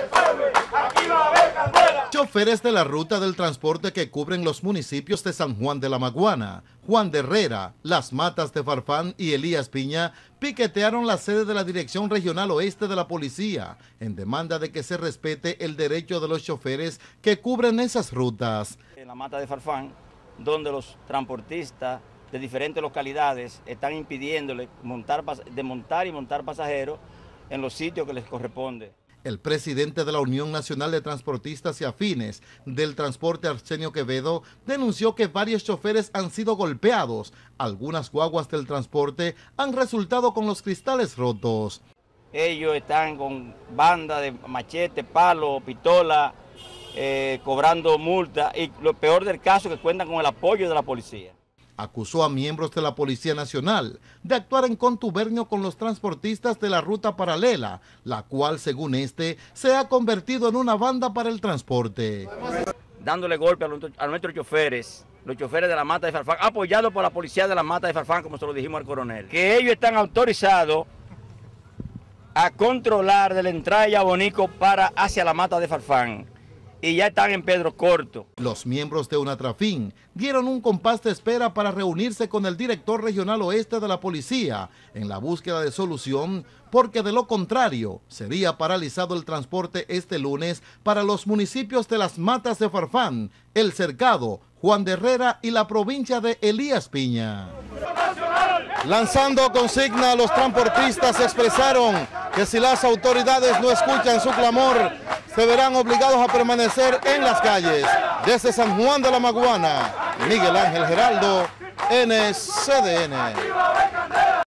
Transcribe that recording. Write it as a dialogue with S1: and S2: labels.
S1: Choferes de la ruta del transporte que cubren los municipios de San Juan de la Maguana, Juan de Herrera, Las Matas de Farfán y Elías Piña piquetearon la sede de la Dirección Regional Oeste de la Policía en demanda de que se respete el derecho de los choferes que cubren esas rutas.
S2: En la Mata de Farfán, donde los transportistas de diferentes localidades están impidiéndole desmontar y montar pasajeros en los sitios que les corresponde.
S1: El presidente de la Unión Nacional de Transportistas y Afines del Transporte, Arsenio Quevedo, denunció que varios choferes han sido golpeados. Algunas guaguas del transporte han resultado con los cristales rotos.
S2: Ellos están con banda de machete, palo, pistola, cobrando multa y lo peor del caso que cuentan con el apoyo de la policía.
S1: Acusó a miembros de la Policía Nacional de actuar en contubernio con los transportistas de la ruta paralela, la cual, según se ha convertido en una banda para el transporte.
S2: Dándole golpe a nuestros choferes, los choferes de la Mata de Farfán, apoyados por la policía de la Mata de Farfán, como se lo dijimos al coronel, que ellos están autorizados a controlar de la entrada de Yabonico hacia la Mata de Farfán. Y ya están en Pedro Corto.
S1: Los miembros de UNATRAFIN dieron un compás de espera para reunirse con el director regional oeste de la policía en la búsqueda de solución, porque de lo contrario sería paralizado el transporte este lunes para los municipios de Las Matas de Farfán, El Cercado, Juan de Herrera y la provincia de Elías Piña. Lanzando consigna, los transportistas expresaron que si las autoridades no escuchan su clamor, se verán obligados a permanecer en las calles. Desde San Juan de la Maguana, Miguel Ángel Geraldo, NCDN.